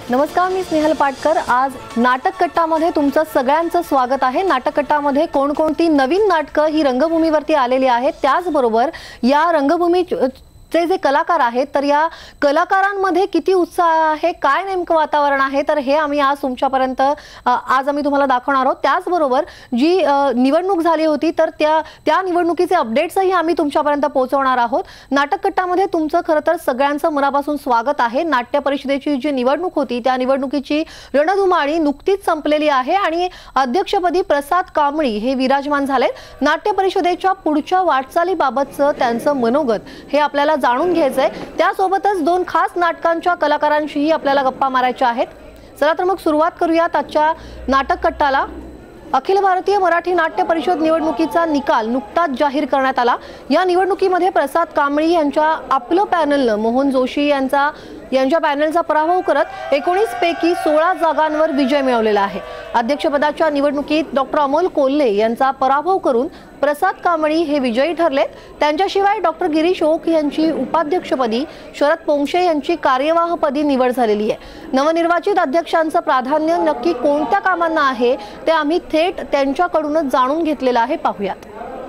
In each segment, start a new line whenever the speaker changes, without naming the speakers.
नमस्कार, मी स्नेहल पाटकर। आज नाटक कट्टामध्ये तुमचं सगळ्यांचं स्वागत आहे। नाटक कट्टामध्ये कोणकोणती नवीन नाटकं ही रंगभूमीवरती आलेली आहेत, त्याचबरोबर या रंगभूमी जे कलाकार आहेत तर या कलाकारांमध्ये किती उत्साह आहे, काय नेमकं वातावरण आहे, तर हे आम्ही आज तुमच्यापर्यंत आम्ही तुम्हाला दाखवणार आहोत। त्याचबरोबर जी निवडणूक झाली होती तर त्या निवडणुकीचे अपडेट्सही आम्ही तुमच्यापर्यंत पोहोचवणार आहोत। नाटक कट्टामध्ये तुमचं खरं तर सगळ्यांचं मनापासून स्वागत आहे। नाट्य परिषदेची जी निवडणूक होती त्या निवडणुकीची रणधुमाळी नुकतीच संपलेली आहे आणि अध्यक्षपदी प्रसाद कांबळी हे विराजमान झाले। नाट्य परिषदेच्या पुढच्या वाटचालीबाबतचं त्यांचं मनोगत हे आपल्याला जाणून घ्यायचंय। त्यासोबतच दोन खास नाटकांच्या कलाकारांशीही आपल्याला गप्पा मारायच्या आहेत। चला तर मग सुरुवात करूयात आजच्या नाटक कट्टाला। अखिल भारतीय मराठी नाट्य परिषद निवडणुकीचा निकाल नुकताच जाहीर करण्यात आला। या निवडणुकीमध्ये प्रसाद कांबळी यांच्या आपलं पॅनलनं मोहन जोशी यांच्या पॅनलचा पराभव करत 19 पैकी 16 जागांवर विजय मिळवलेला आहे। अध्यक्षपदाच्या निवडणुकीत डॉक्टर अमोल कोल्हे यांचा पराभव करून प्रसाद कांबळी हे विजयी ठरले। त्यांच्याशिवाय डॉक्टर गिरीश ओक यांची उपाध्यक्षपदी, शरद पोंक्षे यांची कार्यवाहपदी निवड झालेली आहे। नवनिर्वाचित अध्यक्षांचं प्राधान्य नक्की कोणत्या कामांना आहे ते आम्ही थेट त्यांच्याकडूनच जाणून घेतलेलं आहे, पाहूयात।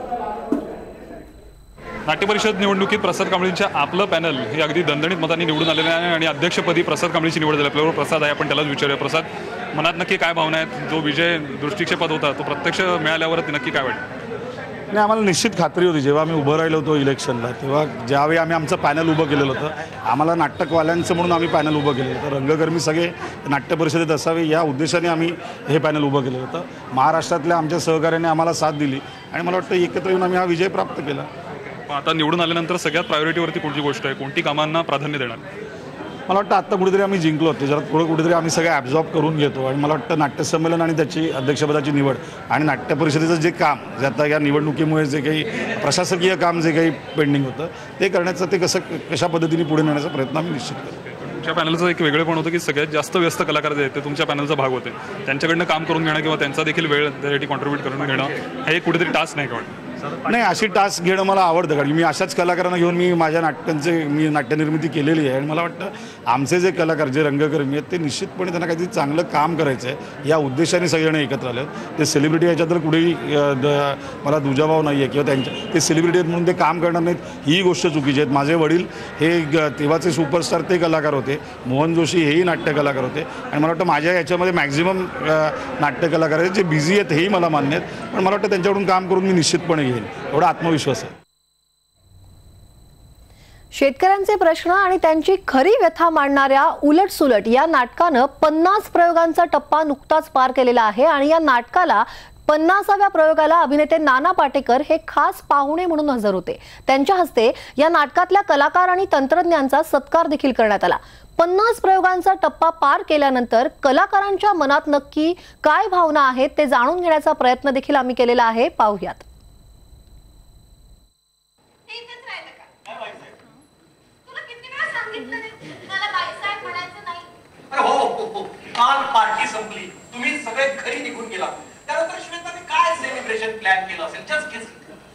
नाट्य परिषद निवडणुकीत प्रसाद कांबळींच्या आपलं पॅनल हे अगदी दणदणीत मतांनी निवडून आलेलं आहे आणि अध्यक्षपदी प्रसाद कांबळीची निवड झाली। आपल्याबरोबर प्रसाद आहे, आपण त्यालाच विचारूया। प्रसाद, मनात नक्की काय भावना आहेत? जो विजय दृष्टिक्षेपात होता तो प्रत्यक्ष मिळाल्यावर नक्की काय वाटतं?
नाही, आम्हाला निश्चित खात्री होती जेव्हा आम्ही उभं राहिलो होतो इलेक्शनला, तेव्हा ज्यावेळी आम्ही आमचं पॅनल उभं केलेलं होतं, आम्हाला नाटकवाल्यांचं म्हणून आम्ही पॅनल उभं केलेलं होतं। रंगकर्मी सगळे नाट्य परिषदेत असावे या उद्देशाने आम्ही हे पॅनल उभं केलेलं होतं। महाराष्ट्रातल्या आमच्या सहकार्याने आम्हाला साथ दिली आणि मला वाटतं एकत्र येऊन आम्ही हा विजय प्राप्त केला।
आता निवडून आल्यानंतर सगळ्यात प्रायोरिटीवरती कोणती गोष्ट आहे, कोणती कामांना प्राधान्य देणार?
मला वाटतं आत्ता कुठेतरी आम्ही जिंकलो होतो, जरा थोडं कुठेतरी आम्ही सगळं ॲब्झॉर्ब करून घेतो आणि मला वाटतं नाट्यसंमेलन आणि त्याची अध्यक्षपदाची निवड आणि नाट्य परिषदेचं जे काम जे आता या निवडणुकीमुळे जे काही प्रशासकीय काम जे काही पेंडिंग होतं ते करण्याचं, ते कशा पद्धतीने पुढे नेण्याचा प्रयत्न आम्ही निश्चित करतो।
तुमच्या पॅनलचं एक वेगळं पण होतं की सगळ्यात जास्त व्यस्त कलाकार जे आहेत ते तुमच्या पॅनलचा भाग होते, त्यांच्याकडनं काम करून घेणं किंवा त्यांचा देखील वेळ त्यासाठी कॉन्ट्रीब्यूट करून घेणं हे कुठेतरी टास्क नाही का?
नाही, अशी टास्क घेणं मला आवडतं, कारण मी अशाच कलाकारांना घेऊन मी माझ्या मी नाट्यनिर्मिती केलेली आहे आणि मला वाटतं आमचे जे कलाकार जे रंगकर्मी आहेत ते निश्चितपणे त्यांना काहीतरी चांगलं काम करायचं आहे या उद्देशाने सगळेजण एकत्र आले आहेत। ते सेलिब्रिटी याच्यात तर कुठेही मला दुजाभाव नाही आहे किंवा ते सेलिब्रिटी आहेत म्हणून ते काम करणार नाहीत ही गोष्ट चुकीची आहे। माझे वडील हे तेव्हाचे सुपरस्टार ते कलाकार होते, मोहन जोशी हेही नाट्य कलाकार होते आणि मला वाटतं माझ्या याच्यामध्ये मॅक्झिमम नाट्य कलाकार आहेत जे बिझी आहेत, हेही मला मान्य आहेत, पण मला वाटतं त्यांच्याकडून काम करून मी निश्चितपणे घेईन एवढा आत्मविश्वास आहे।
शेतकऱ्यांचे प्रश्न आणि त्यांची खरी व्यथा मांडणाऱ्या उलट सुलट या नाटकानं 50 प्रयोगांचा टप्पा नुकताच पार केलेला आहे आणि या नाटकाला 50व्या प्रयोगाला अभिनेते नाना पाटेकर हे खास पाहुणे म्हणून हजर होते। त्यांच्या हस्ते या नाटकातल्या कलाकार आणि तंत्रज्ञांचा सत्कार देखील करण्यात आला। 50 प्रयोगांचा टप्पा पार केल्यानंतर कलाकारांच्या मनात नक्की काय भावना आहेत ते जाणून घेण्याचा प्रयत्न देखील आम्ही केलेला आहे, पाहूयात।
काल पार्टी संपली, तुम्ही सगळे घरी निघून गेला, त्यानंतर श्वेताने काय सेलिब्रेशन प्लॅन केलं असेल? Just guess.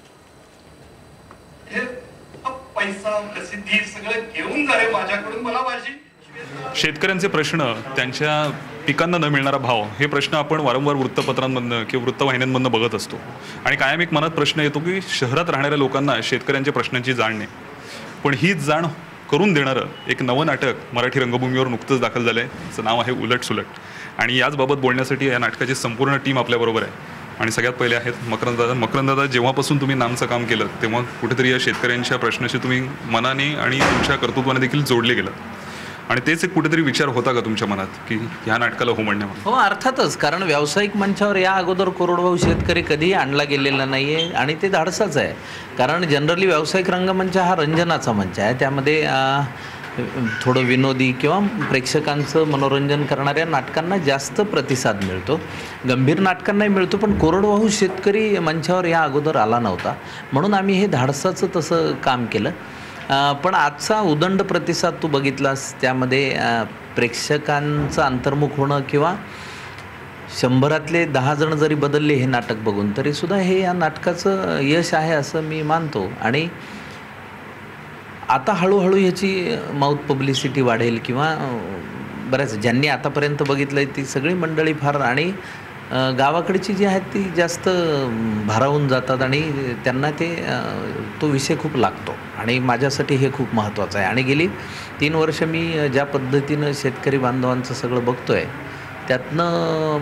पैसा, प्रसिद्धी सगळं घेऊन जा रे माझ्याकडून, मला माझी।
शेतकऱ्यांचे प्रश्न, त्यांच्या पिकांना न मिळणारा भाव, हे प्रश्न आपण वारंवार वृत्तपत्रांमधनं किंवा वृत्तवाहिन्यांमधनं बघत असतो आणि कायम एक मनात प्रश्न येतो की शहरात राहणाऱ्या लोकांना शेतकऱ्यांच्या प्रश्नांची जाण नाही, पण हीच जाण करून देणारं एक नवं नाटक मराठी रंगभूमीवर नुकतंच दाखल झालं आहे। त्याचं नाव आहे उलट सुलट आणि याचबाबत बोलण्यासाठी या नाटकाची संपूर्ण टीम आपल्याबरोबर आहे आणि सगळ्यात पहिले आहेत मकरंद दादा। जेव्हापासून तुम्ही नामचं काम केलं तेव्हा कुठेतरी या शेतकऱ्यांच्या प्रश्नाशी तुम्ही मनाने आणि तुमच्या कर्तृत्वाने देखील जोडले गेलं आणि तेच एक कुठेतरी विचार होता का तुमच्या मनात की ह्या नाटकाला हो म्हणण्यावर?
हो, अर्थातच, कारण व्यावसायिक मंचावर या अगोदर कोरडवाहू शेतकरी कधीही आणला गेलेला नाही आहे आणि ते धाडसच आहे, कारण जनरली व्यावसायिक रंगमंच हा रंजनाचा मंच आहे, त्यामध्ये थोडं विनोदी किंवा प्रेक्षकांचं मनोरंजन करणाऱ्या नाटकांना जास्त प्रतिसाद मिळतो, गंभीर नाटकांनाही मिळतो, पण कोरडवाहू शेतकरी मंचावर या अगोदर आला नव्हता, म्हणून आम्ही हे धाडसाचं तसं काम केलं। पण आजचा उदंड प्रतिसाद तू बघितलास, त्यामध्ये प्रेक्षकांचं अंतर्मुख होणं किंवा 100तले 10 जण जरी बदलले हे नाटक बघून तरीसुद्धा हे या नाटकाचं यश आहे असं मी मानतो आणि आता हळूहळू ह्याची माउथ पब्लिसिटी वाढेल किंवा बऱ्याच ज्यांनी आतापर्यंत बघितलं ती सगळी मंडळी फार आणि गावाकडची जी आहेत ती जास्त भारावून जातात आणि त्यांना तो विषय खूप लागतो आणि माझ्यासाठी हे खूप महत्त्वाचं आहे. आणि गेली 3 वर्ष मी ज्या पद्धतीनं शेतकरी बांधवांचं सगळं बघतो आहे त्यातनं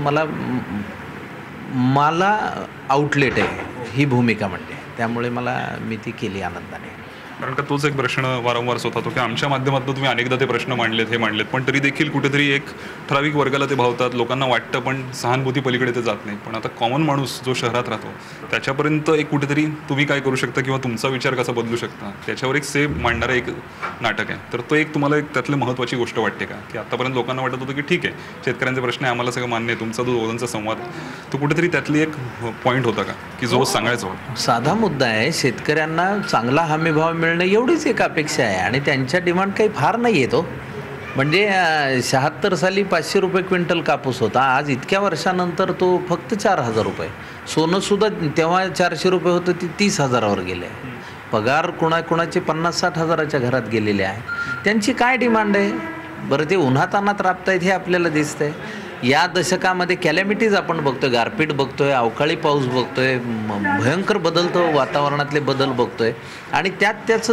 मला आउटलेट आहे ही भूमिका म्हणजे. त्यामुळे मी ती केली आनंदाने.
कारण का तोच एक प्रश्न वारंवार होत होतो की आमच्या माध्यमातून तुम्ही अनेकदा ते प्रश्न मांडलेत पण तरी देखील कुठेतरी एक ठराविक वर्गाला ते भावतात, लोकांना वाटतं पण सहानुभूती पलीकडे ते जात नाही. पण आता कॉमन माणूस जो शहरात राहतो त्याच्यापर्यंत एक कुठेतरी तुम्ही काय करू शकता किंवा तुमचा विचार कसा बदलू शकता त्याच्यावर एक सेम मांडणारं एक नाटक आहे. तर तो एक तुम्हाला एक त्यातली महत्त्वाची गोष्ट वाटते का की आतापर्यंत लोकांना वाटत होतं की ठीक आहे शेतकऱ्यांचे प्रश्न आहे, आम्हाला सगळं मान्य आहे, तुमचा जो दोघांचा संवाद तो कुठेतरी त्यातली एक पॉईंट होता का की जो सांगायचा होता?
साधा मुद्दा आहे. शेतकऱ्यांना चांगला हमीभाव मिळणं एवढीच एक अपेक्षा आहे आणि त्यांच्या डिमांड काही फार नाही आहे. तो म्हणजे 76 साली 500 रुपये क्विंटल कापूस होता, आज इतक्या वर्षानंतर तो फक्त 4000 रुपये. सोनंसुद्धा तेव्हा 400 रुपये होतं, ती 30,000वर गेले. पगार कुणाचे 50-60 हजाराच्या घरात गेलेले आहे. त्यांची काय डिमांड आहे बरं? ते उन्हातान्हात राबतायत हे आपल्याला दिसतंय. या दशकामध्ये कॅलॅमिटीज आपण बघतोय, गारपीट बघतोय, अवकाळी पाऊस बघतोय, भयंकर बदलतो वातावरणातले बदल बघतोय आणि त्याचं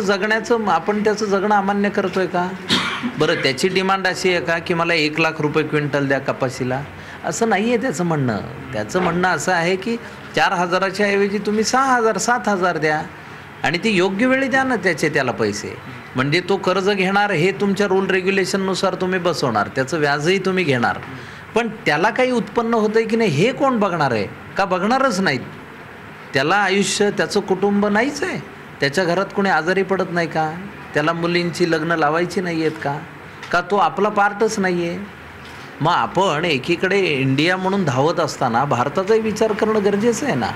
जगणं अमान्य करतोय का बरं? त्याची डिमांड अशी आहे का की मला 1 लाख रुपये क्विंटल द्या कपाशीला? असं नाही आहे त्याचं म्हणणं. त्याचं म्हणणं असं आहे की 4,000च्या ऐवजी तुम्ही 6,000 7,000 द्या आणि ती योग्य वेळी द्या ना त्याला पैसे. म्हणजे तो कर्ज घेणार हे तुमच्या रूल रेग्युलेशननुसार तुम्ही बसवणार, त्याचं व्याजही तुम्ही घेणार, पण त्याला काही उत्पन्न होतं आहे की नाही हे कोण बघणार आहे का? बघणारच नाहीत. त्याला आयुष्य, त्याचं कुटुंब नाहीच आहे. त्याच्या घरात कोणी आजारी पडत नाही का? त्याला मुलींची लग्न लावायची नाही आहेत का? तो आपला पार्टच नाही आहे. मग आपण एकीकडे इंडिया म्हणून धावत असताना भारताचाही विचार करणं गरजेचं आहे ना.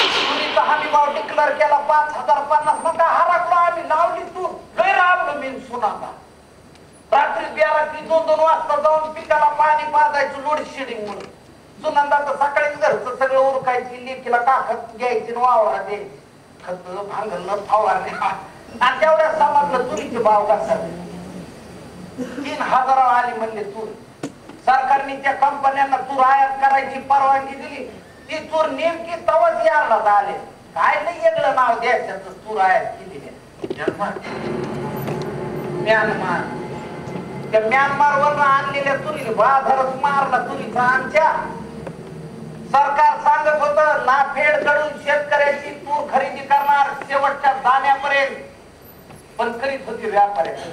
हमीभाव डिक्लेअर केला 5,050 मग हरकलो आम्ही, लावली तू गैरावलं मी सुनांदा. रात्री 2 वाजता जाऊन पिकाला पाणी पाजायचं लोड शेडिंग म्हणून. सुनंदा तर सकाळीच घरचं सगळं उरकायची, लेकीला काखत घ्यायची, वावरा दे खत भांगलं फवारणे आणि तेवढ्या समजलं तुरीचे भाव कसा 3,000 आली म्हणले तूर. सरकारने त्या कंपन्यांना तूर आयात करायची परवानगी दिली. ती तूर नेमकी तवच यायला आले. काय नाही वेगळं नाव द्यायचं तूर आयात केलेली म्यानमार. त्या म्यानमारवर आणलेल्या तुरीने बाजारच मारला तुरीचा आमच्या. सरकार सांगत होतं नाफेड कडून शेतकऱ्याची तूर खरेदी करणार शेवटच्या दाण्यापर्यंत, पण करीत होते व्यापाऱ्याचे.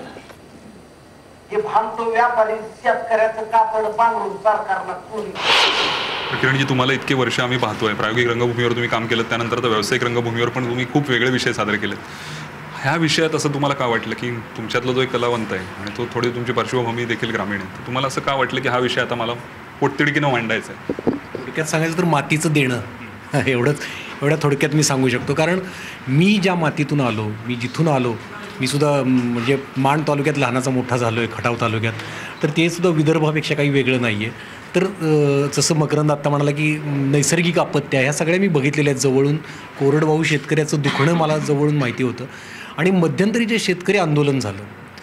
हे भांडतो व्यापारी शेतकऱ्याचं कातड पांघरून सरकारला तुरी.
किरणजी, तुम्हाला इतके वर्ष आम्ही पाहतोय, प्रायोगिक रंगभूमीवर तुम्ही काम केलं, त्यानंतर तर व्यावसायिक रंगभूमीवर पण तुम्ही खूप वेगळे विषय सादर केलेत. ह्या विषयात असं तुम्हाला का वाटलं की तुमच्यातला जो एक कलावंत आहे आणि तो थोडी तुमची पार्श्वभूमी देखील ग्रामीण आहे, तर तुम्हाला असं का वाटलं की हा विषय आता मला पोटतिडकीनं मांडायचा आहे?
थोडक्यात सांगायचं तर मातीचं देणं एवढ्या थोडक्यात मी सांगू शकतो. कारण मी ज्या मातीतून आलो, मी जिथून आलो, मी सुद्धा म्हणजे माण तालुक्यात लहानाचा मोठा झालो आहे, खटाव तालुक्यात, तर ते सुद्धा विदर्भापेक्षा काही वेगळं नाही आहे. तर जसं मकरंद आत्ता म्हणाला की नैसर्गिक आपत्त्या ह्या सगळ्या मी बघितलेल्या आहेत जवळून. कोरडवाहू शेतकऱ्याचं दुखणं मला जवळून माहिती होतं. आणि मध्यंतरी जे शेतकरी आंदोलन झालं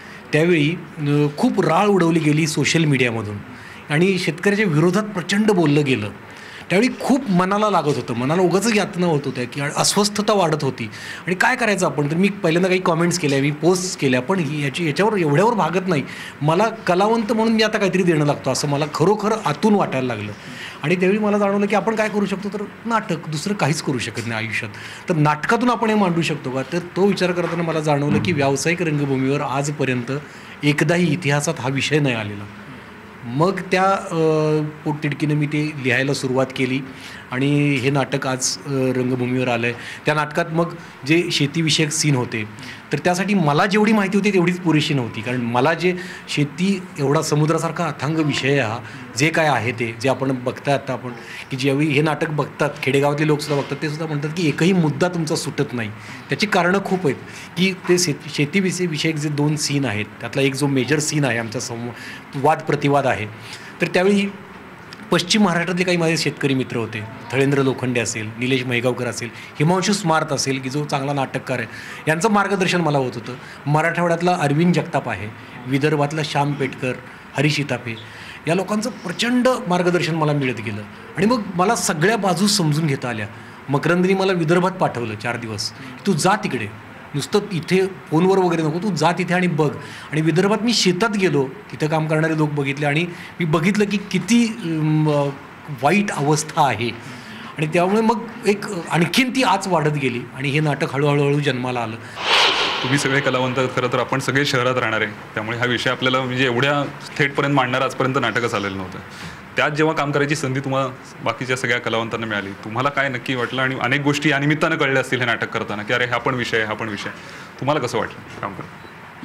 त्यावेळी खूप राळ उडवली गेली सोशल मीडियामधून आणि शेतकऱ्याच्या विरोधात प्रचंड बोललं गेलं. त्यावेळी खूप मनाला लागत होतं, मनाला उगाच यातना होत होत्या की अस्वस्थता वाढत होती आणि काय करायचं आपण. तर मी पहिल्यांदा काही कॉमेंट्स केल्या, मी पोस्ट केल्या, पण याच्यावर एवढ्यावर भागत नाही. मला कलावंत म्हणून मी आता काहीतरी देणं लागतो असं मला खरोखर आतून वाटायला लागलं. आणि त्यावेळी मला जाणवलं की आपण काय करू शकतो, तर नाटक, दुसरं काहीच करू शकत नाही आयुष्यात. तर नाटकातून आपण हे मांडू शकतो का? तर तो विचार करताना मला जाणवलं की व्यावसायिक रंगभूमीवर आजपर्यंत एकदाही इतिहासात हा विषय नाही आलेला. मग त्या पोटतिडकीनं मी ते लिहायला सुरुवात केली आणि हे नाटक आज रंगभूमीवर आलं आहे. त्या नाटकात मग जे शेतीविषयक सीन होते तर त्यासाठी मला जेवढी माहिती होती तेवढीच पुरेशी नव्हती. कारण मला जे शेती एवढा समुद्रासारखा अथांग विषय हा जे काय आहे ते जे आपण बघताय आता आपण की ज्यावेळी हे नाटक बघतात खेडेगावातले लोकसुद्धा बघतात ते सुद्धा म्हणतात की एकही मुद्दा तुमचा सुटत नाही. त्याची कारणं खूप आहेत की ते शेतीविषयक जे 2 सीन आहेत त्यातला एक जो मेजर सीन आहे आमचा वाद प्रतिवाद आहे. तर त्यावेळी पश्चिम महाराष्ट्रातले काही माझे शेतकरी मित्र होते, थळेंद्र लोखंडे असेल, निलेश मैगावकर असेल, हिमांशू स्मार्त असेल की जो चांगला नाटककार आहे, यांचं मार्गदर्शन मला होत होतं. मराठवाड्यातला अरविंद जगताप आहे, विदर्भातला श्याम पेटकर, हरीश इतापे या लोकांचं प्रचंड मार्गदर्शन मला मिळत गेलं. आणि मग मला सगळ्या बाजू समजून घेता आल्या. मकरंदनी मला विदर्भात पाठवलं 4 दिवस, तू जा तिकडे, नुसतं इथे फोनवर वगैरे नको, तू जा तिथे आणि बघ. आणि विदर्भात मी शेतात गेलो, तिथं काम करणारे लोक बघितले आणि मी बघितलं की किती वाईट अवस्था आहे. आणि त्यामुळे मग एक आणखीन ती आच वाढत गेली आणि हे नाटक हळूहळू जन्माला आलं.
तुम्ही सगळे कलावंत खरं तर आपण सगळे शहरात राहणार आहे, त्यामुळे हा विषय आपल्याला म्हणजे एवढ्या थेटपर्यंत मांडणारा आजपर्यंत नाटकच आलेलं नव्हतं. त्यात जेव्हा काम करायची संधी तुम्हाला बाकीच्या सगळ्या कलावंतांना मिळाली, तुम्हाला काय नक्की वाटलं? आणि अनेक गोष्टी या निमित्तानं कळल्या असतील हे नाटक करताना की अरे हा पण विषय, हा पण विषय. तुम्हाला कसं वाटलं काम करताना?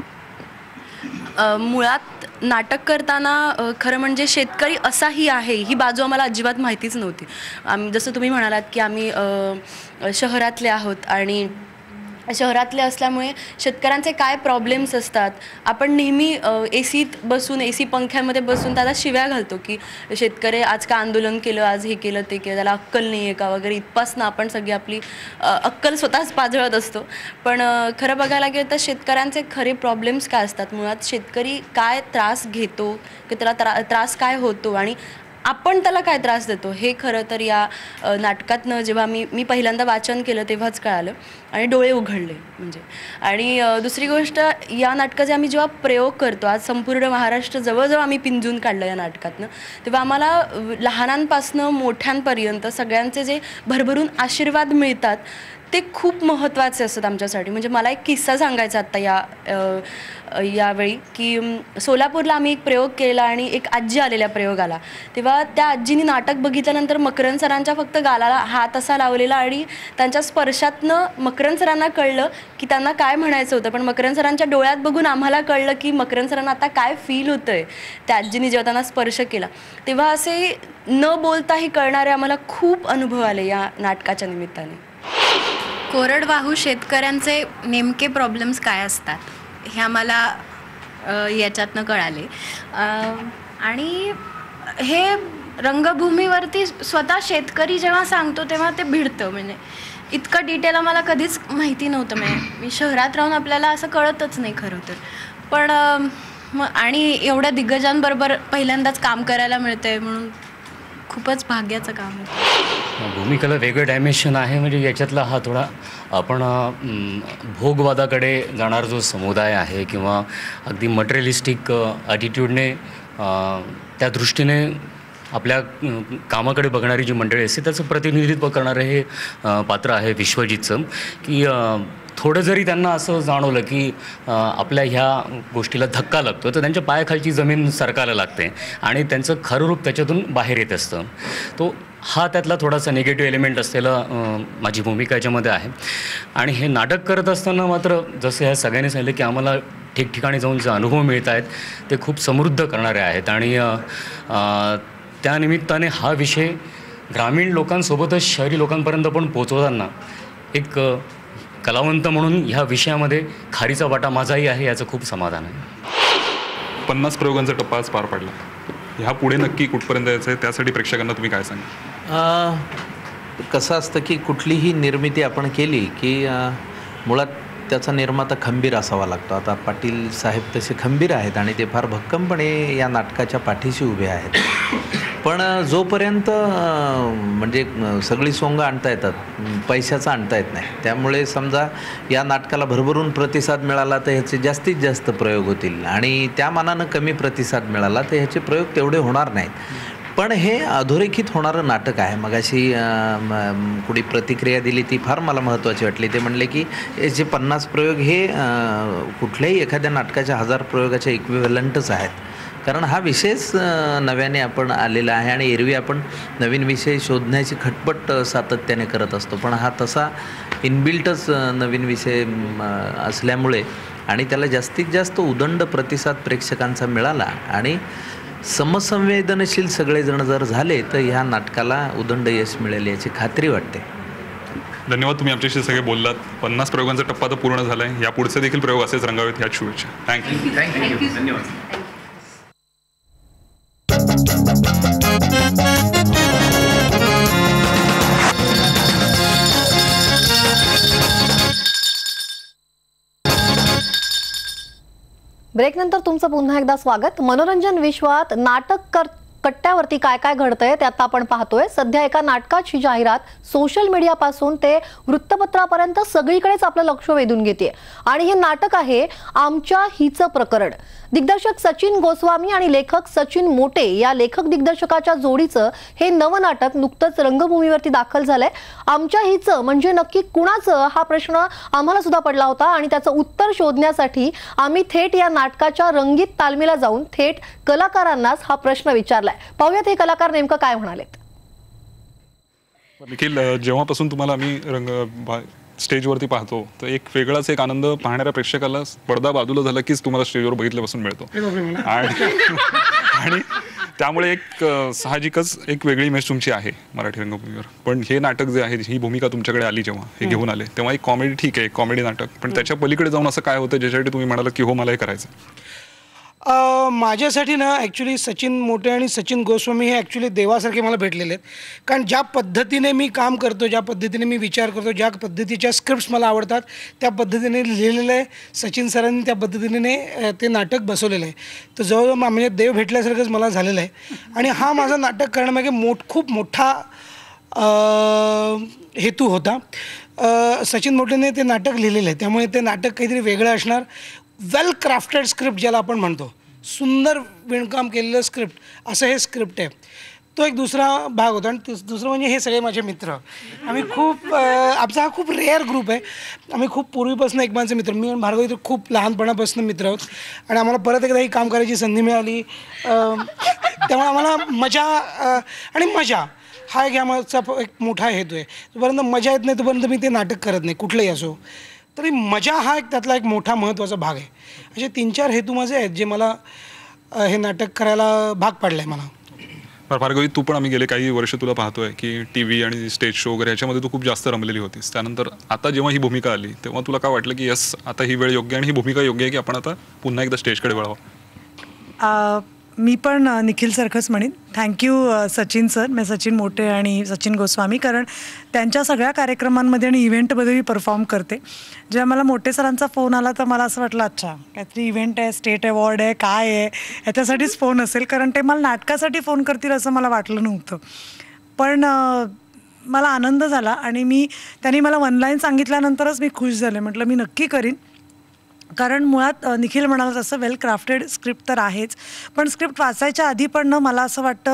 मुळात नाटक करताना खरं म्हणजे शेतकरी असाही आहे ही बाजू आम्हाला अजिबात माहितीच नव्हती. आम्ही जसं तुम्ही म्हणालात की आम्ही शहरातले आहोत आणि शहरातले असल्यामुळे शेतकऱ्यांचे काय प्रॉब्लेम्स असतात आपण नेहमी एसीत बसून एसी पंख्यांमध्ये बसून त्याला शिव्या घालतो की शेतकरी आज का आंदोलन केलं, आज हे केलं ते केलं, त्याला अक्कल नाही आहे का वगैरे, इथपासनं आपण सगळी आपली अक्कल स्वतःच पाजळत असतो. पण खरं बघायला गेलं तर शेतकऱ्यांचे खरे प्रॉब्लेम्स काय असतात, मुळात शेतकरी काय त्रास घेतो की त्याला त्रास काय होतो आणि आपण त्याला काय त्रास देतो हे खरं तर या नाटकातनं जेव्हा मी पहिल्यांदा वाचन केलं तेव्हाच कळालं आणि डोळे उघडले म्हणजे. आणि दुसरी गोष्ट, या नाटकाचे आम्ही जेव्हा प्रयोग करतो, आज संपूर्ण महाराष्ट्र जवळजवळ आम्ही पिंजून काढलं या नाटकातनं, तेव्हा आम्हाला लहानांपासनं मोठ्यांपर्यंत सगळ्यांचे जे भरभरून आशीर्वाद मिळतात ते खूप महत्त्वाचे असतात आमच्यासाठी. म्हणजे मला एक किस्सा सांगायचा आत्ता यावेळी की सोलापूरला आम्ही एक प्रयोग केला आणि एक आजी आलेल्या प्रयोगाला, तेव्हा त्या आजीने नाटक बघितल्यानंतर मकरंद सरांच्या फक्त गालाला हात असा लावलेला आणि त्यांच्या स्पर्शातनं मकरंद सरांना कळलं की त्यांना काय म्हणायचं होतं. पण मकरंद सरांच्या डोळ्यात बघून आम्हाला कळलं की मकरंद सरांना आता काय फील होतं आहे त्या आजीने जेव्हा त्यांना स्पर्श केला. तेव्हा असे न बोलताही कळणारे आम्हाला खूप अनुभव आले या नाटकाच्या निमित्ताने.
कोरडवाहू शेतकऱ्यांचे नेमके प्रॉब्लेम्स काय असतात हे आम्हाला याच्यातनं कळाले. आणि हे रंगभूमीवरती स्वतः शेतकरी जेव्हा सांगतो तेव्हा ते भिडतं. म्हणजे इतकं डिटेल आम्हाला कधीच माहिती नव्हतं. म्हणजे मी शहरात राहून आपल्याला असं कळतच नाही खरं तर. पण आणि एवढ्या दिग्गजांबरोबर पहिल्यांदाच काम करायला मिळतंय म्हणून खूपच भाग्याचं काम होतं.
भूमिकेला वेगळं डायमेन्शन आहे. म्हणजे याच्यातला हा थोडा आपण भोगवादाकडे जाणारा जो समुदाय आहे किंवा अगदी मटेरियलिस्टिक ॲटिट्यूडने त्या दृष्टीने आपल्या कामाकडे बघणारी जी मंडळी असते त्याचं प्रतिनिधित्व करणारं हे पात्र आहे विश्वजितचं. की थोडं जरी त्यांना असं जाणवलं की आपल्या ह्या गोष्टीला धक्का लागतो तर त्यांच्या पायाखालची जमीन सरकायला लागते आणि त्यांचं खरं रूप त्याच्यातून बाहेर येत असतं. तो हा त्यातला थोडासा निगेटिव्ह एलिमेंट असलेला माझी भूमिका याच्यामध्ये आहे. आणि हे नाटक करत असताना मात्र जसं ह्या सगळ्यांनी सांगितलं की आम्हाला ठिकठिकाणी जाऊन जे अनुभव मिळत आहेत ते खूप समृद्ध करणारे आहेत. आणि त्यानिमित्ताने हा विषय ग्रामीण लोकांसोबतच शहरी लोकांपर्यंत पण पोचवताना एक कलावंत म्हणून ह्या विषयामध्ये खारीचा वाटा माझाही आहे याचं खूप समाधान आहे.
50 प्रयोगांचा टप्पा आज पार पडला, ह्या पुढे नक्की कुठपर्यंत यायचं आहे त्यासाठी प्रेक्षकांना तुम्ही काय सांगा?
कसं असतं की कुठलीही निर्मिती आपण केली की मुळात त्याचा निर्माता खंबीर असावा लागतो. आता पाटील साहेब तसे खंबीर आहेत आणि ते फार भक्कमपणे या नाटकाच्या पाठीशी उभे आहेत. पण जोपर्यंत म्हणजे सगळी सोंगं आणता येतात, पैशाचं आणता येत नाही. त्यामुळे समजा या नाटकाला भरभरून प्रतिसाद मिळाला तर ह्याचे जास्तीत जास्त प्रयोग होतील आणि त्या मानानं कमी प्रतिसाद मिळाला तर ह्याचे प्रयोग तेवढे होणार नाहीत. पण हे अधोरेखित होणारं नाटक आहे. मगाशी कुणी प्रतिक्रिया दिली ती फार मला महत्त्वाची वाटली. ते म्हणले की याचे 50 प्रयोग हे कुठल्याही एखाद्या नाटकाच्या 1000 प्रयोगाच्या इक्विव्हॅलंटच आहेत. कारण हा विषयच नव्याने आपण आलेला आहे आणि एरवी आपण नवीन विषय शोधण्याची खटपट सातत्याने करत असतो. पण हा तसा इनबिल्टच नवीन विषय असल्यामुळे आणि त्याला जास्तीत जास्त उदंड प्रतिसाद प्रेक्षकांचा मिळाला आणि समसंवेदनशील सगळेजण जर झाले तर ह्या नाटकाला उदंड यश मिळेल याची खात्री वाटते.
धन्यवाद, तुम्ही आमच्याशी सगळे बोललात. 50 प्रयोगांचा टप्पा तर पूर्ण झाला आहे. या पुढचे देखील प्रयोग असेच रंगावेत ह्याच शुभेच्छा. थँक्यू.
धन्यवाद.
ब्रेकनंतर तुमचं पुन्हा एकदा स्वागत. मनोरंजन विश्वात नाटक कट्ट्यावरती काय काय घडतंय ते आता आपण पाहतोय. सध्या एका नाटकाची जाहिरात सोशल मीडियापासून ते वृत्तपत्रापर्यंत सगळीकडेच आपलं लक्ष वेधून घेते आणि हे नाटक आहे आमच्या हिचं प्रकरण. दिग्दर्शक सचिन गोस्वामी आणि लेखक सचिन मोटे या लेखक दिग्दर्शकाच्या जोडीचं हे नवं नाटक नुकतंच रंगभूमीवरती दाखल झालंय. आमच्या हिचं म्हणजे नक्की कुणाचं हा प्रश्न आम्हाला सुद्धा पडला होता आणि त्याचं उत्तर शोधण्यासाठी आम्ही थेट या नाटकाच्या रंगीत तालमीला जाऊन थेट कलाकारांनाच हा प्रश्न विचारलाय. पाहूयात हे कलाकार नेमकं काय म्हणालेत.
निखिल, जेव्हापासून तुम्हाला आम्ही स्टेजवरती पाहतो तर एक वेगळाच एक आनंद पाहणाऱ्या प्रेक्षकाला पडदा बाजूला झाला कीच तुम्हाला स्टेजवर बघितल्यापासून मिळतो आणि त्यामुळे एक साहजिकच एक वेगळी इमेज तुमची आहे मराठी रंगभूमीवर. पण हे नाटक जे आहे, ही भूमिका तुमच्याकडे आली जेव्हा हे घेऊन आले, तेव्हा एक कॉमेडी, ठीक आहे कॉमेडी नाटक, पण त्याच्या पलीकडे जाऊन असं काय होतं ज्याच्यासाठी तुम्ही म्हणाला की हो मला हे करायचं?
माझ्यासाठी ना ॲक्च्युली सचिन मोटे आणि सचिन गोस्वामी हे ॲक्च्युली देवासारखे मला भेटलेले आहेत. कारण ज्या पद्धतीने मी काम करतो, ज्या पद्धतीने मी विचार करतो, ज्या पद्धतीच्या स्क्रिप्ट्स मला आवडतात त्या पद्धतीने लिहिलेलं आहे सचिन सरांनी, त्या पद्धतीने ते नाटक बसवलेलं आहे. तर जवळजवळ म्हणजे देव भेटल्यासारखंच मला झालेलं आहे. आणि हा माझा नाटक करण्यामागे खूप मोठा हेतू होता. सचिन मोटेने ते नाटक लिहिलेलं आहे, त्यामुळे ते नाटक काहीतरी वेगळं असणार. वेल क्राफ्टेड स्क्रिप्ट ज्याला आपण म्हणतो, सुंदर विणकाम केलेलं स्क्रिप्ट, असं हे स्क्रिप्ट आहे. तो एक दुसरा भाग होता. आणि दुसरं म्हणजे हे सगळे माझे मित्र. आम्ही खूप आमचा हा खूप रेअर ग्रुप आहे. आम्ही खूप पूर्वीपासून एकमेकांचे मित्र, मी आणि भार्गवी तर खूप लहानपणापासून मित्र आहोत आणि आम्हाला परत एकदा ही काम करायची संधी मिळाली. त्यामुळे आम्हाला मजा हा एक आमचा एक मोठा हेतू आहे. जोपर्यंत मजा येत नाही तोपर्यंत मी ते नाटक करत नाही, कुठलंही असो. तरी मजा हा एक त्यातला एक मोठा महत्त्वाचा भाग आहे. असे 3-4 हेतू माझे आहेत जे मला हे नाटक करायला भाग पाडलं आहे मला.
भार्गवी, तू पण आम्ही गेले काही वर्ष तुला पाहतोय की TV आणि स्टेज शो वगैरे ह्याच्यामध्ये तू खूप जास्त रमलेली होतीस. त्यानंतर आता जेव्हा ही भूमिका आली तेव्हा तुला काय वाटलं की यस, आता ही वेळ योग्य आणि ही भूमिका योग्य आहे की आपण आता पुन्हा एकदा स्टेजकडे वळावं?
मी पण निखिलसारखंच म्हणेन. थँक्यू सचिन सर, मी सचिन मोटे आणि सचिन गोस्वामी, कारण त्यांच्या सगळ्या कार्यक्रमांमध्ये आणि इव्हेंटमध्ये मी परफॉर्म करते. जेव्हा मला मोटे सरांचा फोन आला तर मला असं वाटलं अच्छा काहीतरी इव्हेंट आहे, स्टेट अवॉर्ड आहे, काय आहे, ह्याच्यासाठीच फोन असेल, कारण ते मला नाटकासाठी फोन करतील असं मला वाटलं नव्हतं. पण मला आनंद झाला आणि त्यांनी मला 1 लाईन सांगितल्यानंतरच मी खुश झाले. म्हटलं मी नक्की करीन, कारण मुळात निखिल म्हणाला तसं वेल क्राफ्टेड स्क्रिप्ट तर आहेच, पण स्क्रिप्ट वाचायच्या आधी पण मला असं वाटतं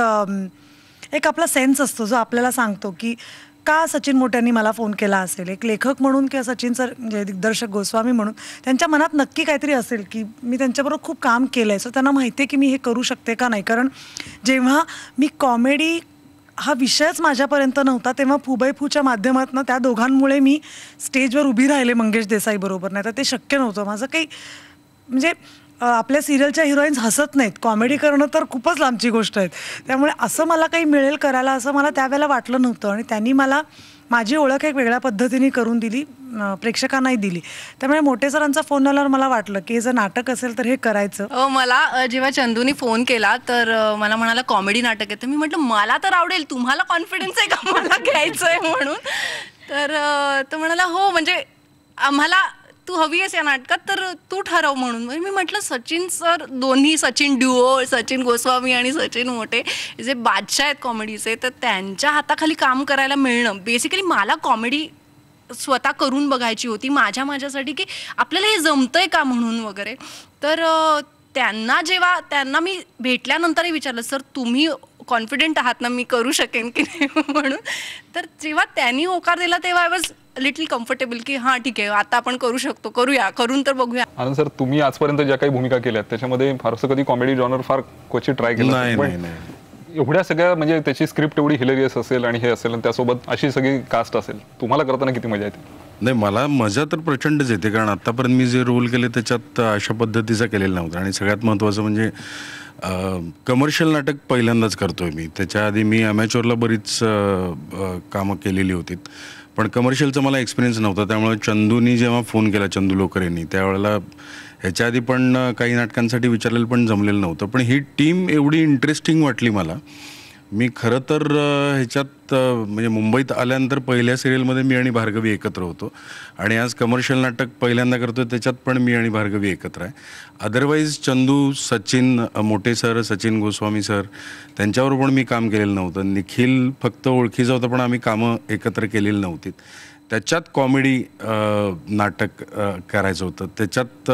एक आपला सेन्स असतो जो आपल्याला सांगतो की का सचिन मोट्यांनी मला फोन केला असेल. एक लेखक म्हणून किंवा सचिन सर म्हणजे दिग्दर्शक गोस्वामी म्हणून त्यांच्या मनात नक्की काहीतरी असेल की मी त्यांच्याबरोबर खूप काम केलं आहे, सो त्यांना माहिती आहे की मी हे करू शकते का नाही. कारण जेव्हा मी कॉमेडी हा विषयच माझ्यापर्यंत नव्हता तेव्हा फूच्या माध्यमातून त्या दोघांमुळे मी स्टेजवर उभी राहिले मंगेश देसाई बरोबर, नाही तर ते शक्य नव्हतं. माझं काही म्हणजे आपल्या सिरियलच्या हिरोईन्स हसत नाहीत, कॉमेडी करणं तर खूपच लांबची गोष्ट आहे. त्यामुळे असं मला काही मिळेल करायला असं मला त्यावेळेला वाटलं नव्हतं आणि त्यांनी मला माझी ओळख एक वेगळ्या पद्धतीने करून दिली, प्रेक्षकांनाही दिली. त्यामुळे मोटे सरांचा फोन आल्यावर मला वाटलं की जर नाटक असेल तर हे करायचं.
मला जेव्हा चंदूनी फोन केला तर मला म्हणाला कॉमेडी नाटक आहे, तर मी म्हटलं मला तर आवडेल, तुम्हाला कॉन्फिडन्स आहे का मला घ्यायचं आहे म्हणून. तर तो म्हणाला हो म्हणजे आम्हाला तू हवी आहेस या नाटकात तर तू ठरव म्हणून. मी म्हटलं सचिन सर, दोन्ही सचिन ड्युओ, सचिन गोस्वामी आणि सचिन मोटे जे बादशाह आहेत कॉमेडीचे, तर त्यांच्या हाताखाली काम करायला मिळणं, बेसिकली मला कॉमेडी स्वतः करून बघायची होती माझ्यासाठी की आपल्याला हे जमतंय का म्हणून वगैरे. तर त्यांना मी भेटल्यानंतरही विचारलं सर तुम्ही कॉन्फिडेंट आहात ना मी करू शकेन की नाही म्हणून. तर जेव्हा त्यांनी होकार दिला तेव्हा आय वॉज लिटल कम्फर्टेबल की हां ठीक आहे आता आपण करू शकतो, करून तर बघूया.
आनंद सर, तुम्ही आजपर्यंत ज्या काही भूमिका केल्यात त्याच्यामध्ये फारसं कधी कॉमेडी जॉनर फार क्वचित ट्राय केलं नाही. एवढ्या सगळ्या म्हणजे त्याची स्क्रिप्ट एवढी हिलेरियस असेल आणि हे असेल आणि त्यासोबत अशी सगळी कास्ट असेल, तुम्हाला करताना किती मजा येते?
नाही, मला मजा तर प्रचंडच येते, कारण आत्तापर्यंत मी जे रोल केले त्याच्यात अशा पद्धतीचा केलेला नव्हता. आणि सगळ्यात महत्त्वाचं म्हणजे कमर्शियल नाटक पहिल्यांदाच करतोय मी. त्याच्या आधी मी अमॅच्युअरला बरीच कामं केलेली होती, पण कमर्शियलचा मला एक्सपिरियन्स नव्हता. त्यामुळे चंदूनी जेव्हा फोन केला, चंदू लोकर यांनी, त्यावेळेला ह्याच्या आधी पण काही नाटकांसाठी विचारलेलं पण जमलेलं नव्हतं. पण ही टीम एवढी इंटरेस्टिंग वाटली मला मी खरं तर ह्याच्यात म्हणजे मुंबईत आल्यानंतर पहिल्या सिरियलमध्ये मी आणि भार्गवी एकत्र होतो आणि आज कमर्शियल नाटक पहिल्यांदा करतो त्याच्यात पण मी आणि भार्गवी एकत्र आहे. Otherwise Chandu, Sachin Mote sir, Sachin Goswami sir त्यांच्यावर पण मी काम केलेलं नव्हतं. निखिल फक्त ओळखीचा होता पण आम्ही कामं एकत्र केलेली नव्हती. त्याच्यात कॉमेडी नाटक करायचं होतं. त्याच्यात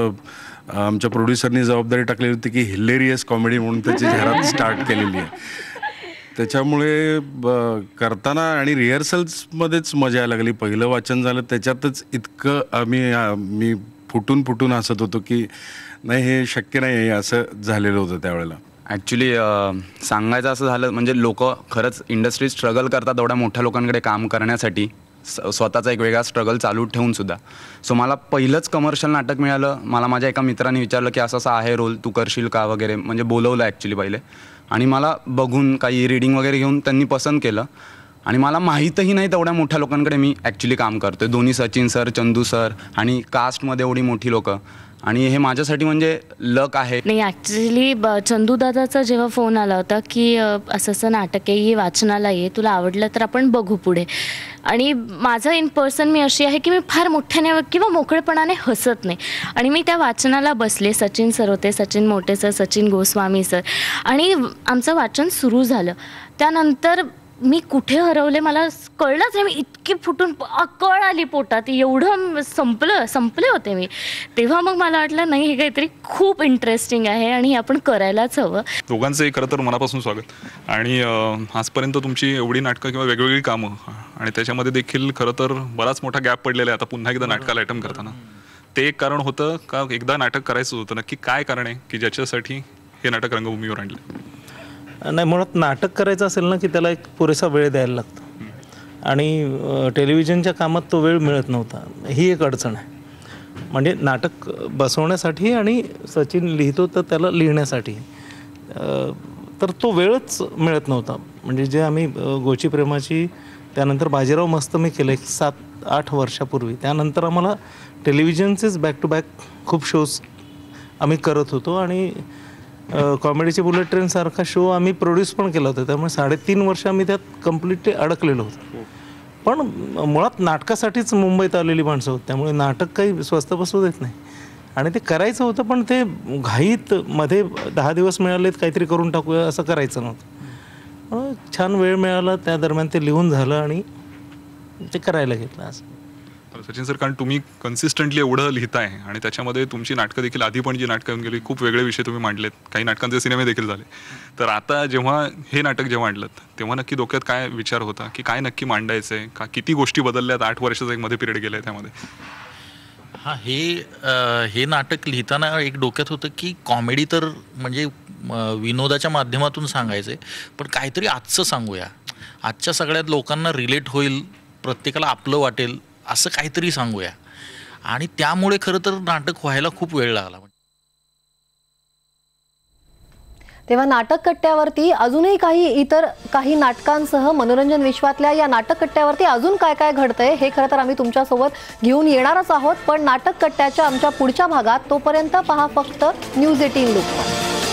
आमच्या प्रोड्युसरनी जबाबदारी टाकलेली होती की हिलेरियस कॉमेडी म्हणून त्याची जाहिरात स्टार्ट केलेली आहे. त्याच्यामुळे करताना आणि रिहर्सल्समध्येच मजा यायला लागली. पहिलं वाचन झालं त्याच्यातच इतकं मी फुटून हसत होतो की नाही हे शक्य नाही आहे असं झालेलं होतं त्यावेळेला.
ॲक्च्युली सांगायचं असं झालं म्हणजे लोक खरंच इंडस्ट्रीत स्ट्रगल करतात एवढ्या मोठ्या लोकांकडे काम करण्यासाठी, स्वतःचा एक वेगळा स्ट्रगल चालू ठेवूनसुद्धा. सो मला पहिलंच कमर्शियल नाटक मिळालं. मला माझ्या एका मित्राने विचारलं की असं आहे रोल, तू करशील का वगैरे, म्हणजे बोलवलं ॲक्च्युली पहिले. आणि मला बघून काही रीडिंग वगैरे घेऊन त्यांनी पसंत केलं आणि मला माहीतही नाही तेवढ्या मोठ्या लोकांकडे मी ॲक्च्युली काम करतो आहे. दोन्ही सचिन सर, चंदू सर आणि कास्टमध्ये एवढी मोठी लोकं, आणि हे माझ्यासाठी म्हणजे लक आहे.
नाही ॲक्च्युली चंदू दादाचा जेव्हा फोन आला होता की असं नाटक आहे, ये वाचनाला ये, तुला आवडलं तर आपण बघू पुढे. आणि माझं इन पर्सन मी अशी आहे की मी फार मोठ्याने किंवा मोकळेपणाने हसत नाही. आणि मी त्या वाचनाला बसले. सचिन सर होते, सचिन मोटे सर, सचिन गोस्वामी सर, आणि आमचं वाचन सुरू झालं. त्यानंतर मी कुठे हरवले मला कळलंच नाही. मी इतकी फुटून कळ आली पोटात, एवढं संपले होते मी. तेव्हा मग मला वाटलं नाही हे काहीतरी खूप इंटरेस्टिंग आहे आणि हे आपण करायलाच हवं.
दोघांचंही खरं तर मनापासून स्वागत. आणि आजपर्यंत तुमची एवढी नाटकं किंवा वेगवेगळी कामं आणि त्याच्यामध्ये देखील खरं तर बराच मोठा गॅप पडलेला आहे आता पुन्हा एकदा नाटकाला अटेम्प्ट करताना. ते एक कारण होतं का एकदा नाटक करायचं होतं? नक्की काय कारण आहे की ज्याच्यासाठी हे नाटक रंगभूमीवर आणलं?
नाही, मुळात नाटक करायचं असेल ना की त्याला एक पुरेसा वेळ द्यायला लागतो आणि टेलिव्हिजनच्या कामात तो वेळ मिळत नव्हता. ही एक अडचण आहे. म्हणजे नाटक बसवण्यासाठी आणि सचिन लिहितो तर त्याला लिहिण्यासाठी तर तो वेळच मिळत नव्हता. म्हणजे जे आम्ही गोची प्रेमाची, त्यानंतर बाजीराव मस्त मी केलं 7-8 वर्षापूर्वी. त्यानंतर आम्हाला टेलिव्हिजनचेच बॅक टू बॅक खूप शोज आम्ही करत होतो आणि कॉमेडीचे बुलेट ट्रेनसारखा शो आम्ही प्रोड्यूस पण केला होता. त्यामुळे 3.5 वर्ष आम्ही त्यात कम्प्लिटली अडकलेलो होतो. पण मुळात नाटकासाठीच मुंबईत आलेली माणसं होती, त्यामुळे नाटक काही स्वस्त बसू देत नाही आणि ते करायचं होतं. पण ते घाईत मध्ये 10 दिवस मिळालेत काहीतरी करून टाकूया असं करायचं नव्हतं. छान वेळ मिळाला, त्या दरम्यान ते लिहून झालं आणि ते करायला घेतलं असं.
सचिन सर, कारण तुम्ही कन्सिस्टंटली एवढं लिहिताय आणि त्याच्यामध्ये तुमची नाटकं देखील आधी पण जी नाटकं येऊन गेली खूप वेगळे विषय तुम्ही मांडलेत, काही नाटकांचे सिनेमे देखील झाले. तर आता जेव्हा हे नाटक जेव्हा आणलं तेव्हा नक्की डोक्यात काय विचार होता की काय नक्की मांडायचं आहे? का किती गोष्टी बदलल्यात? 8 वर्षाचा एक मध्ये पिरियड गेला आहे त्यामध्ये.
हां, हे नाटक लिहिताना एक डोक्यात होतं की कॉमेडी तर म्हणजे विनोदाच्या माध्यमातून सांगायचं आहे, पण काहीतरी आजचं सांगूया, आजच्या सगळ्यात लोकांना रिलेट होईल, प्रत्येकाला आपलं वाटेल असं काहीतरी सांगूया. आणि त्यामुळे खरं तर नाटक व्हायला खूप वेळ लागला.
तेव्हा नाटक कट्ट्यावरती अजूनही काही नाटकांसह मनोरंजन विश्वातल्या या नाटक कट्ट्यावरती अजून काय काय घडतंय हे खरं तर आम्ही तुमच्यासोबत घेऊन येणारच आहोत. पण नाटक कट्ट्याच्या आमच्या पुढच्या भागात, तोपर्यंत पहा फक्त न्यूज 18 लूक.